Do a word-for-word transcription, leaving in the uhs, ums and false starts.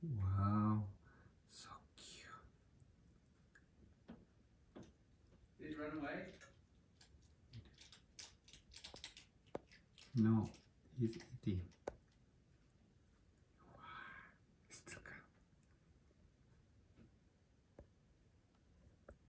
Wow, so cute. Did it run away? No, he's eating.